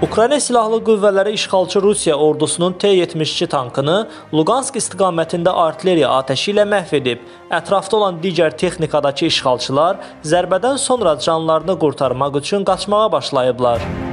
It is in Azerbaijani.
Ukrayna Silahlı Qüvvələri işğalçı Rusiya ordusunun T-72 tankını Luqansk istiqamətində artilleriya atəşi ilə məhv edib. Ətrafda olan digər texnikadakı işğalçılar zərbədən sonra canlarını qurtarmaq üçün qaçmağa başlayıblar.